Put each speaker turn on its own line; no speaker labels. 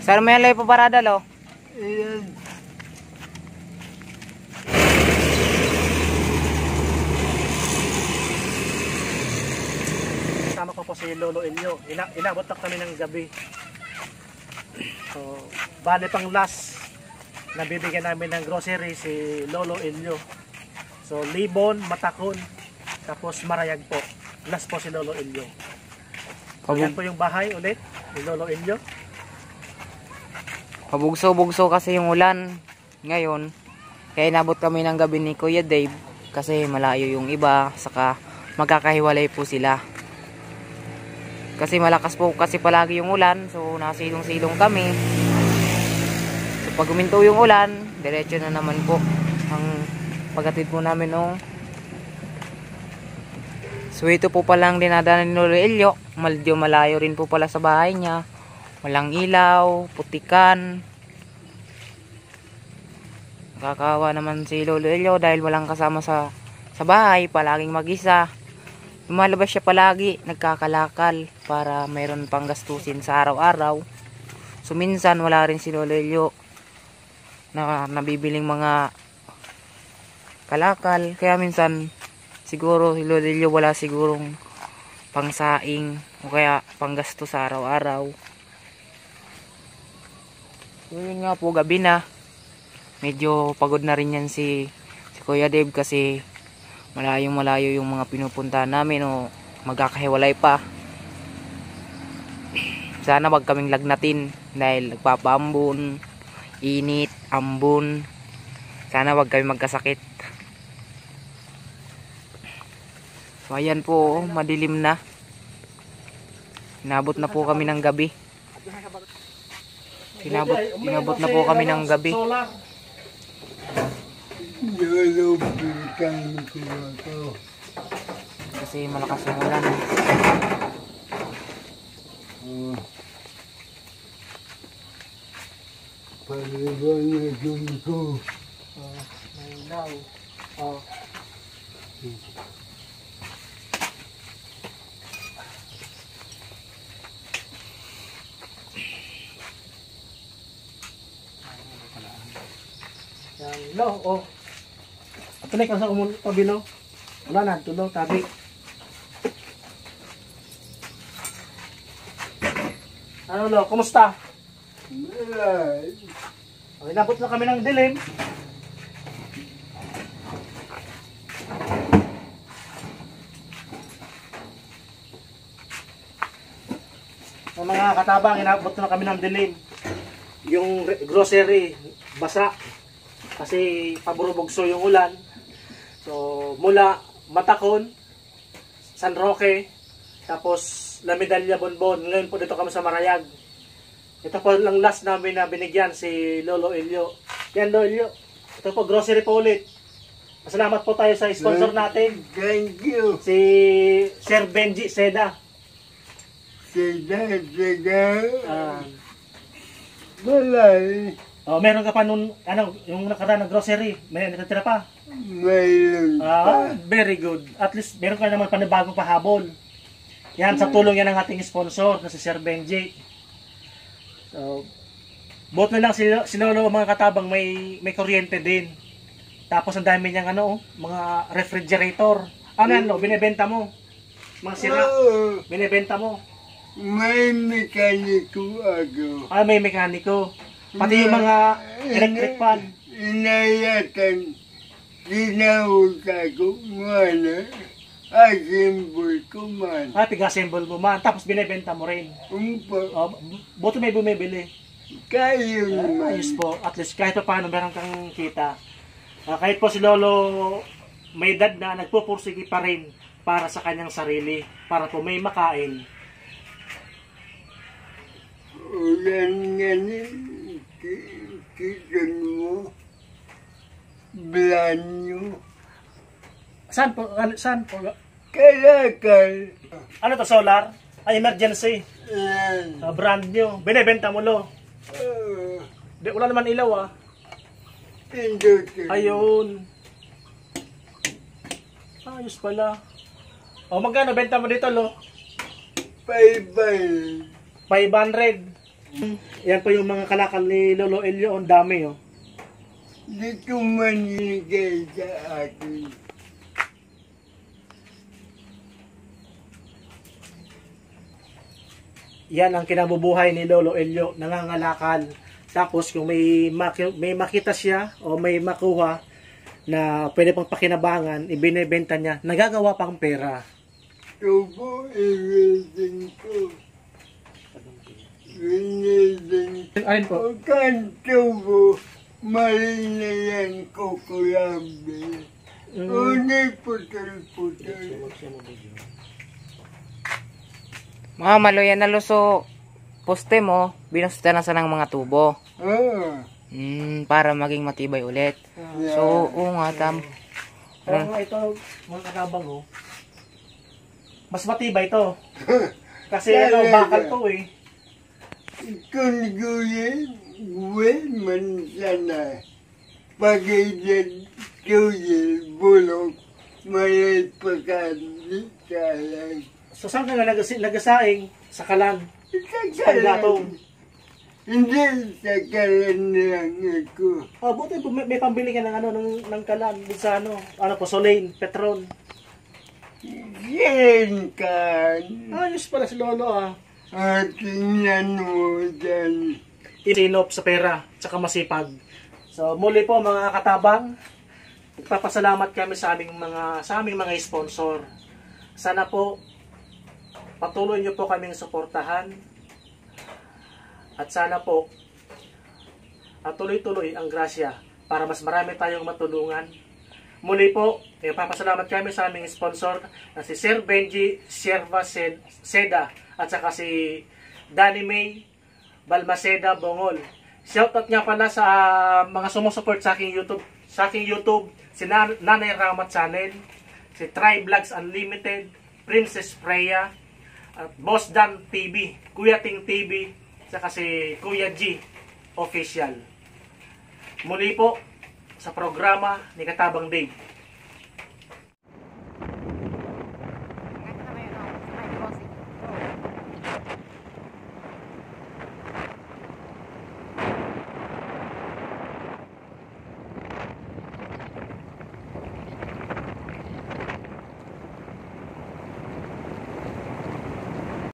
Saan mo yan lang ipaparada, lo?
Ayan. Kasama ko po si Lolo Elio. Inabot na kami ng gabi. So, bale pang last nabibigyan namin ng grocery si Lolo Elio. So, Libon, Matakon, tapos Marayag po. Last po si Lolo Elio. Yan po yung bahay ulit ni Lolo Elio.
Pabugso-bugso kasi yung ulan ngayon. Kaya inabot kami ng gabi ni Kuya Dave kasi malayo yung iba, saka magkakahiwalay po sila. Kasi malakas po kasi palagi yung ulan, so nasilong-silong kami. So pag huminto yung ulan, diretso na naman po ang paghatid po namin nung. So ito po palang dinadaanan ni Lolo Elio. Medyo malayo rin po pala sa bahay niya. Walang ilaw, putikan. Nakakawa naman si Lolo Elio dahil walang kasama sa bahay, palaging mag-isa. Lumalabas siya palagi, nagkakalakal para mayroon pang gastusin sa araw-araw. So minsan wala rin si Lolo Elio na nabibiling mga kalakal. Kaya minsan siguro si Lolo Elio wala sigurong pangsaing o kaya panggasto sa araw-araw. So yun nga po, gabi na. Medyo pagod na rin yan si Kuya Dave kasi malayo yung mga pinupuntahan namin o magkakahiwalay pa. Sana wag kaming lagnatin dahil nagpapaambon, init, ambon. Sana wag kami magkasakit. So ayan po, madilim na. Inabot na po kami ng gabi. Inabot na po kami ng gabi. Kasi malakas yung ulan.
Paliwanag ko. May ilaw. Yan, lo, oh. Atulik ka sa tabi, lo. Wala na, tulo, tabi. Ano, lo, kumusta? Okay, nabot na kami ng dilim. Mga katabang, inabot na kami ng dilim. Yung grocery, basa. Kasi paburubugso yung ulan. So, mula Matakon, San Roque, tapos La Medalla, Bonbon. Ngayon po dito kami sa Marayag. Ito po lang last namin na binigyan si Lolo Elio. Yan, Lolo Elio. Ito po, grocery po ulit. Masalamat po tayo sa sponsor natin.
Thank you.
Si Sir Benji Seda.
Seda. Wala eh.
Oh, meron ka pa nun, ano, yung nakaraan ng grocery, may natitira pa.
Mayroon pa.
Very good. At least meron ka naman panibagong pahabol. Yan, sa tulong yan ng ating sponsor na si Sir Benji. So, buot na lang si Lolo mga katabang may kuryente din. Tapos ang dami niyang ano, mga refrigerator. Ano yan, lo? Binibenta mo? Mga sira? Binibenta mo?
May mekaniko ako.
May mekaniko. Pati yung mga electric fan.
Inayatan. Tinawag ako mana. Assemble ko man.
Tiga-assemble mo man. Tapos binibenta mo rin. Buto may bumibili.
Kayo naman.
Ayos po. At least kahit pa paano meron kang kita. Kahit po si Lolo may edad na, nagpupursige pa rin para sa kanyang sarili. Para po may makain.
Ulan nga kitan mo. Blanyo.
Saan po? Saan po?
Kalakal.
Ano to, solar? Emergency.
Yan.
Brand new. Binibenta mo, lo. Wala naman ilaw, Ayun. Ayos pala. Magkano benta mo dito, lo?
500.
500. Yan po yung mga kalakal ni Lolo Elio. Ang dami, oh.
Di ko manigay sa akin.
Yan ang kinabubuhay ni Lolo Elio, nangangalakal. Tapos kung may makita siya o may makuha na pwede pang pakinabangan, ibinebenta niya, nagagawa pang pera.
Tubo, iwisin ko. Winisin ko.
Ayun po.
Kan tubo, mali na yan kukulabi. Uni putol-putol.
Mga maluyan na luso, poste mo, binusta na sa ng mga tubo. Para maging matibay ulit. So, oo nga,
Pero nga ito, mga kakabang, oh. Mas matibay to. Kasi ano, bakal to eh.
Kung guyin, man sana. Pag-ilan, tuyin, bulok, may pagkandi, sayang.
So saan ka nga nagasaing? Sa kalan? Sa paggatong?
Hindi, sa kalan lang ako.
Oh, buti may pambili ka ng ano ng kalan dun sa ano Posolane, Petron.
Yan kan.
Ayos pala si Lolo ah.
At tingnan mo dyan.
Sinop sa pera, tsaka masipag. So muli po mga katabang, nagpapasalamat kami sa aming mga sponsor. Sana po patuloy niyo po kaming suportahan. At sana po tuloy-tuloy ang grasya para mas marami tayong matulungan. Muli po, papasalamat kami sa aming sponsor na si Sir Benji Sierva Seda at saka si Danny May Balmaceda Bongol. Shoutout nga pala sa mga sumusupport sa aking YouTube, si Nanay Ramat Channel, si Try Vlogs Unlimited, Princess Freya, at Boss Dan TV, Kuya Ting TV, saka si Kuya G Official. Muli po sa programa ni Katabang Dave.